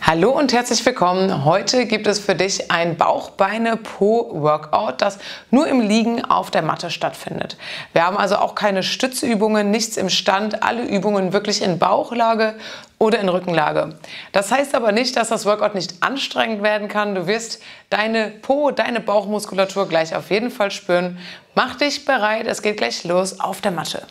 Hallo und herzlich willkommen. Heute gibt es für dich ein Bauch-Beine-Po-Workout, das nur im Liegen auf der Matte stattfindet. Wir haben also auch keine Stützübungen, nichts im Stand, alle Übungen wirklich in Bauchlage oder in Rückenlage. Das heißt aber nicht, dass das Workout nicht anstrengend werden kann. Du wirst deine Bauchmuskulatur gleich auf jeden Fall spüren. Mach dich bereit, es geht gleich los auf der Matte.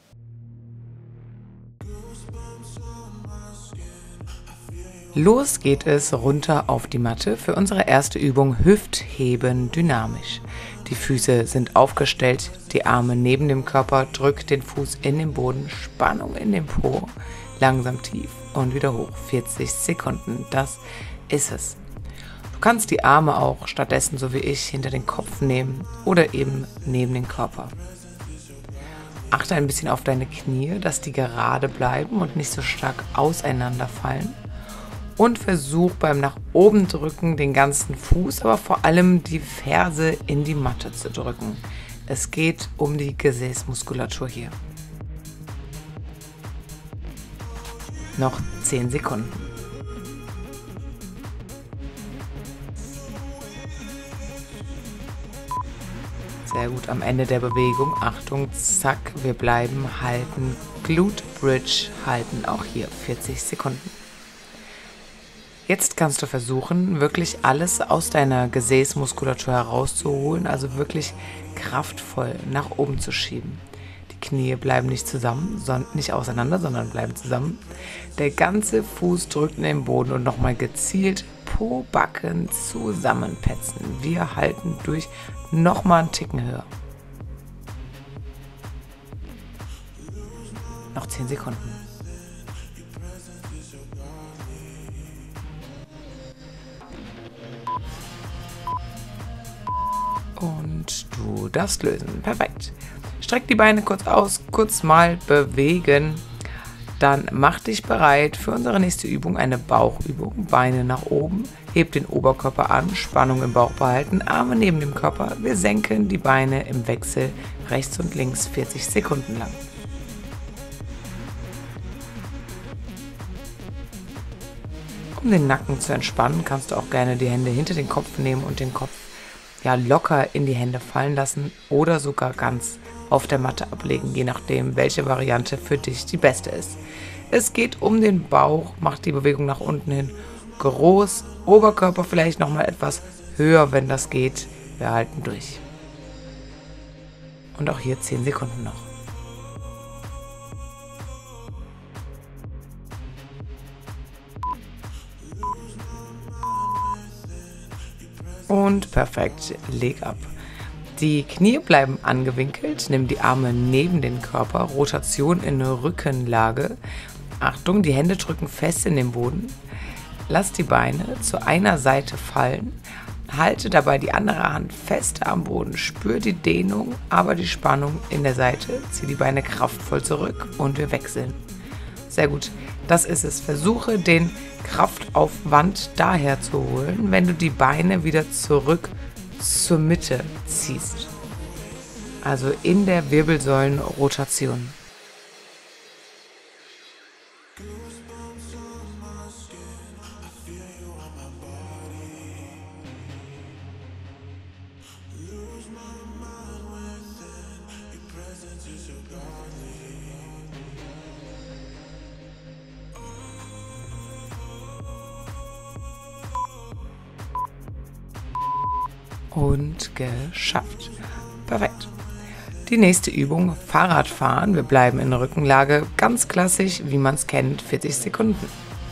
Los geht es runter auf die Matte für unsere erste Übung Hüftheben dynamisch. Die Füße sind aufgestellt, die Arme neben dem Körper, drück den Fuß in den Boden, Spannung in den Po, langsam tief und wieder hoch, 40 Sekunden, das ist es. Du kannst die Arme auch stattdessen, so wie ich, hinter den Kopf nehmen oder eben neben den Körper. Achte ein bisschen auf deine Knie, dass die gerade bleiben und nicht so stark auseinanderfallen. Und versuch beim nach oben drücken den ganzen Fuß, aber vor allem die Ferse in die Matte zu drücken. Es geht um die Gesäßmuskulatur hier. Noch 10 Sekunden. Sehr gut, am Ende der Bewegung. Achtung, zack, wir bleiben, halten, Glute Bridge halten, auch hier 40 Sekunden. Jetzt kannst du versuchen, wirklich alles aus deiner Gesäßmuskulatur herauszuholen, also wirklich kraftvoll nach oben zu schieben. Die Knie bleiben nicht auseinander, sondern bleiben zusammen. Der ganze Fuß drückt in den Boden und nochmal gezielt Po, Backen zusammenpetzen. Wir halten durch, nochmal einen Ticken höher. Noch 10 Sekunden. Und du darfst lösen. Perfekt. Streck die Beine kurz aus, kurz mal bewegen. Dann mach dich bereit für unsere nächste Übung, eine Bauchübung. Beine nach oben, heb den Oberkörper an, Spannung im Bauch behalten, Arme neben dem Körper. Wir senken die Beine im Wechsel rechts und links 40 Sekunden lang. Um den Nacken zu entspannen, kannst du auch gerne die Hände hinter den Kopf nehmen und den Kopf locker in die Hände fallen lassen oder sogar ganz auf der Matte ablegen, je nachdem, welche Variante für dich die beste ist. Es geht um den Bauch, mach die Bewegung nach unten hin groß, Oberkörper vielleicht nochmal etwas höher, wenn das geht. Wir halten durch. Und auch hier 10 Sekunden noch. Und perfekt, leg ab. Die Knie bleiben angewinkelt, nimm die Arme neben den Körper, Rotation in Rückenlage. Achtung, die Hände drücken fest in den Boden. Lass die Beine zu einer Seite fallen. Halte dabei die andere Hand fest am Boden. Spür die Dehnung, aber die Spannung in der Seite. Zieh die Beine kraftvoll zurück und wir wechseln. Sehr gut, das ist es. Versuche den Kraftaufwand daher zu holen, wenn du die Beine wieder zurück zur Mitte ziehst. Also in der Wirbelsäulenrotation. Und geschafft. Perfekt. Die nächste Übung, Fahrradfahren. Wir bleiben in der Rückenlage, ganz klassisch, wie man es kennt, 40 Sekunden.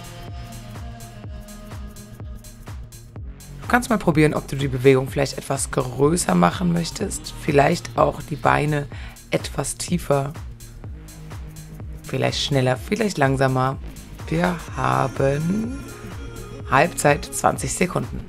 Du kannst mal probieren, ob du die Bewegung vielleicht etwas größer machen möchtest. Vielleicht auch die Beine etwas tiefer. Vielleicht schneller, vielleicht langsamer. Wir haben Halbzeit 20 Sekunden.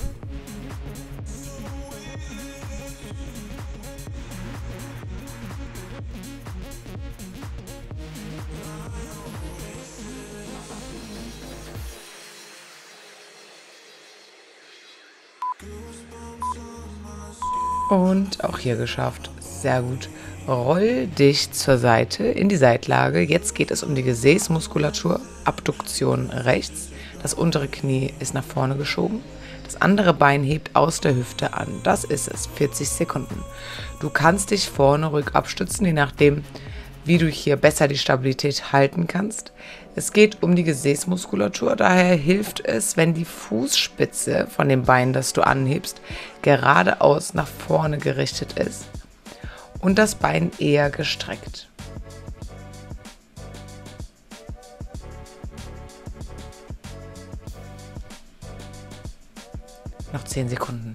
Und auch hier geschafft. Sehr gut. Roll dich zur Seite in die Seitlage. Jetzt geht es um die Gesäßmuskulatur. Abduktion rechts. Das untere Knie ist nach vorne geschoben. Das andere Bein hebt aus der Hüfte an. Das ist es, 40 Sekunden. Du kannst dich vorne ruhig abstützen, je nachdem, wie du hier besser die Stabilität halten kannst. Es geht um die Gesäßmuskulatur, daher hilft es, wenn die Fußspitze von dem Bein, das du anhebst, geradeaus nach vorne gerichtet ist und das Bein eher gestreckt. Noch 10 Sekunden.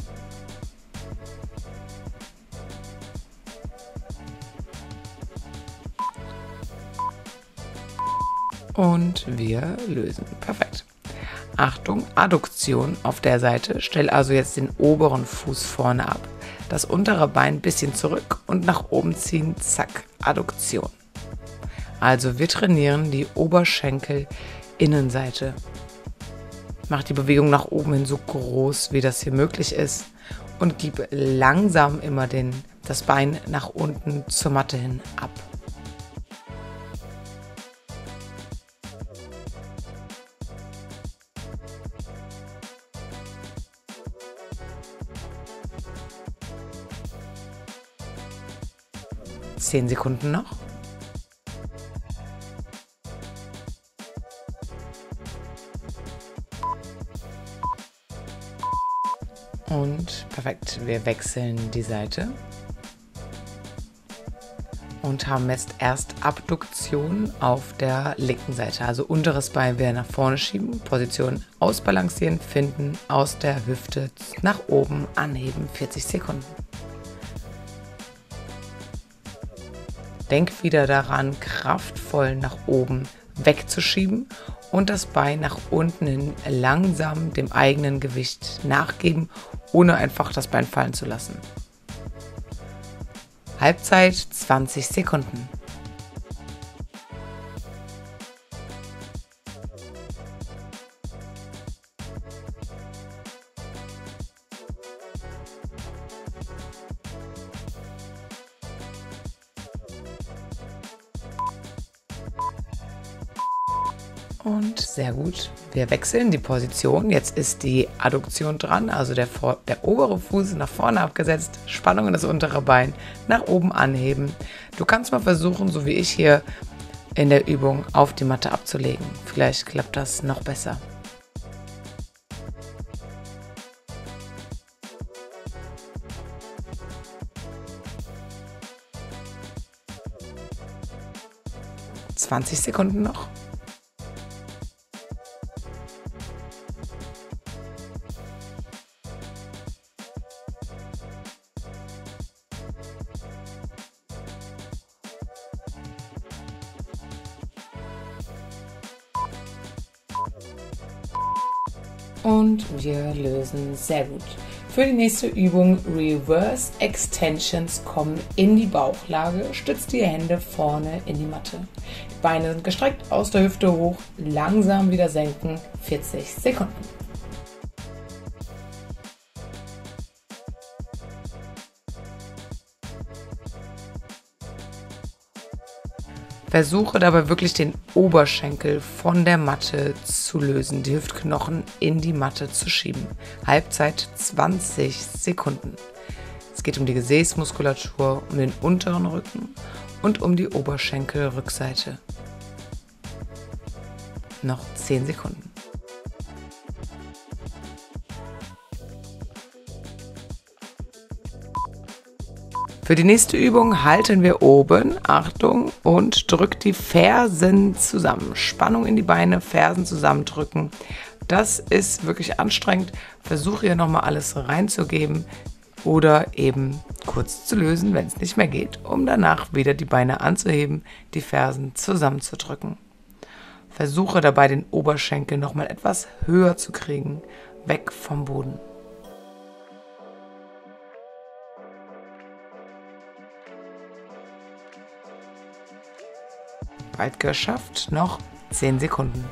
Und wir lösen. Perfekt. Achtung, Adduktion auf der Seite. Stell also jetzt den oberen Fuß vorne ab. Das untere Bein ein bisschen zurück und nach oben ziehen. Zack, Adduktion. Also wir trainieren die Oberschenkel-Innenseite. Mach die Bewegung nach oben hin so groß, wie das hier möglich ist. Und gib langsam immer das Bein nach unten zur Matte hin ab. Zehn Sekunden noch. Und perfekt, wir wechseln die Seite und haben jetzt erst Abduktion auf der linken Seite. Also unteres Bein wieder nach vorne schieben, Position ausbalancieren, finden, aus der Hüfte nach oben anheben, 40 Sekunden. Denk wieder daran, kraftvoll nach oben wegzuschieben und das Bein nach unten hin langsam dem eigenen Gewicht nachgeben, ohne einfach das Bein fallen zu lassen. Halbzeit 20 Sekunden. Und sehr gut, wir wechseln die Position. Jetzt ist die Adduktion dran, also der obere Fuß nach vorne abgesetzt, Spannung in das untere Bein, nach oben anheben. Du kannst mal versuchen, so wie ich hier in der Übung, auf die Matte abzulegen. Vielleicht klappt das noch besser. (20 Sekunden noch). Und wir lösen. Sehr gut. Für die nächste Übung Reverse Extensions kommen in die Bauchlage. Stützt die Hände vorne in die Matte. Die Beine sind gestreckt, aus der Hüfte hoch, langsam wieder senken, 40 Sekunden. Versuche dabei wirklich den Oberschenkel von der Matte zu lösen, die Hüftknochen in die Matte zu schieben. Halbzeit 20 Sekunden. Es geht um die Gesäßmuskulatur, um den unteren Rücken und um die Oberschenkelrückseite. Noch 10 Sekunden. Für die nächste Übung halten wir oben, Achtung, und drückt die Fersen zusammen. Spannung in die Beine, Fersen zusammendrücken. Das ist wirklich anstrengend. Versuche hier nochmal alles reinzugeben oder eben kurz zu lösen, wenn es nicht mehr geht, um danach wieder die Beine anzuheben, die Fersen zusammenzudrücken. Versuche dabei den Oberschenkel nochmal etwas höher zu kriegen, weg vom Boden. Bald geschafft, noch 10 Sekunden.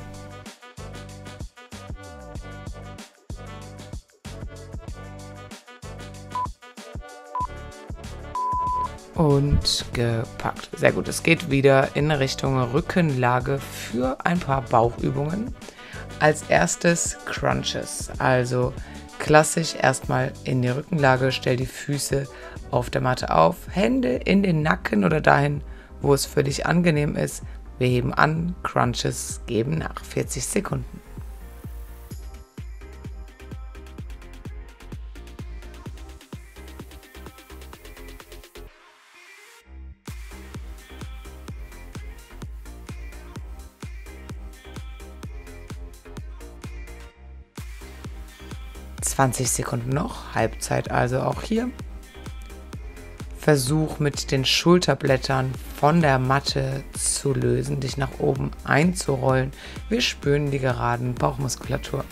Und gepackt. Sehr gut, es geht wieder in Richtung Rückenlage für ein paar Bauchübungen. Als erstes Crunches, also klassisch erstmal in die Rückenlage, stell die Füße auf der Matte auf, Hände in den Nacken oder dahin, wo es für dich angenehm ist. Wir heben an, Crunches geben nach 40 Sekunden. (20 Sekunden noch), Halbzeit also auch hier. Versuch mit den Schulterblättern von der Matte zu lösen, dich nach oben einzurollen. Wir spüren die geraden Bauchmuskulatur.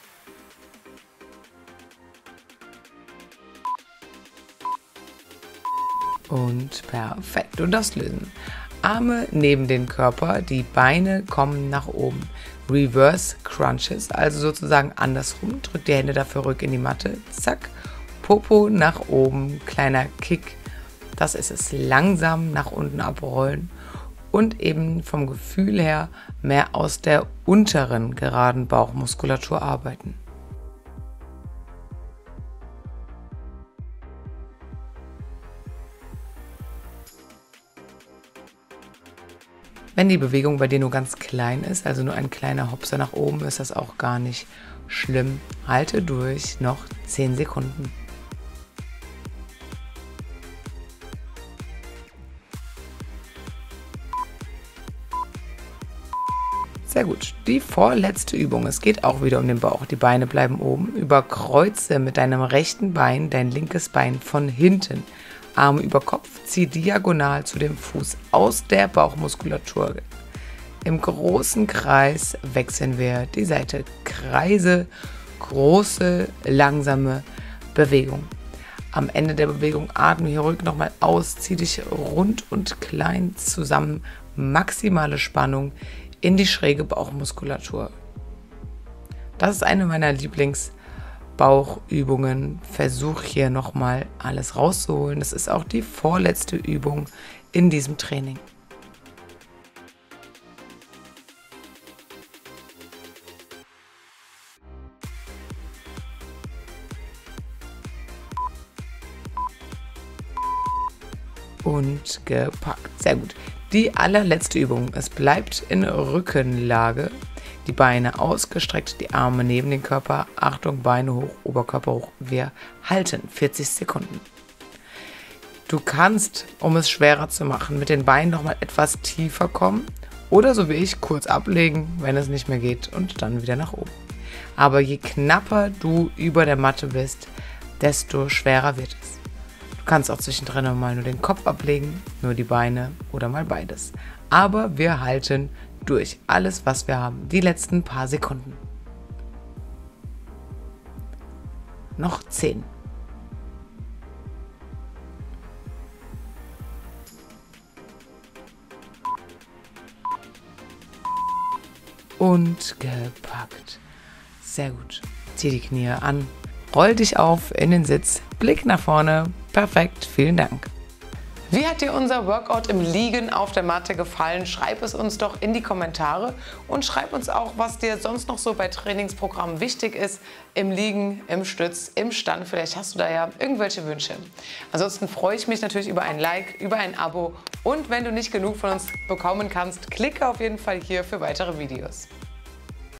Und perfekt. Und das lösen. Arme neben den Körper, die Beine kommen nach oben. Reverse Crunches, also sozusagen andersrum. Drück die Hände dafür rück in die Matte. Zack. Popo nach oben. Kleiner Kick. Das ist es. Langsam nach unten abrollen. Und eben vom Gefühl her mehr aus der unteren geraden Bauchmuskulatur arbeiten. Wenn die Bewegung bei dir nur ganz klein ist, also nur ein kleiner Hopser nach oben, ist das auch gar nicht schlimm. Halte durch, noch 10 Sekunden. Sehr gut. Die vorletzte Übung. Es geht auch wieder um den Bauch. Die Beine bleiben oben. Überkreuze mit deinem rechten Bein dein linkes Bein von hinten. Arme über Kopf, zieh diagonal zu dem Fuß aus der Bauchmuskulatur. Im großen Kreis wechseln wir die Seite. Kreise, große, langsame Bewegung. Am Ende der Bewegung atme hier ruhig nochmal aus, zieh dich rund und klein zusammen. Maximale Spannung in die schräge Bauchmuskulatur. Das ist eine meiner Lieblingsbauchübungen. Versuch hier nochmal alles rauszuholen. Das ist auch die vorletzte Übung in diesem Training. Und gepackt. Sehr gut. Die allerletzte Übung. Es bleibt in Rückenlage. Die Beine ausgestreckt, die Arme neben den Körper. Achtung, Beine hoch, Oberkörper hoch. Wir halten 40 Sekunden. Du kannst, um es schwerer zu machen, mit den Beinen nochmal etwas tiefer kommen. Oder so wie ich, kurz ablegen, wenn es nicht mehr geht, und dann wieder nach oben. Aber je knapper du über der Matte bist, desto schwerer wird es. Du kannst auch zwischendrin mal nur den Kopf ablegen, nur die Beine oder mal beides. Aber wir halten durch alles, was wir haben. Die letzten paar Sekunden. Noch 10. Und gepackt. Sehr gut. Zieh die Knie an. Roll dich auf in den Sitz. Blick nach vorne. Perfekt. Vielen Dank. Wie hat dir unser Workout im Liegen auf der Matte gefallen? Schreib es uns doch in die Kommentare und schreib uns auch, was dir sonst noch so bei Trainingsprogrammen wichtig ist. Im Liegen, im Stütz, im Stand. Vielleicht hast du da ja irgendwelche Wünsche. Ansonsten freue ich mich natürlich über ein Like, über ein Abo. Und wenn du nicht genug von uns bekommen kannst, klicke auf jeden Fall hier für weitere Videos.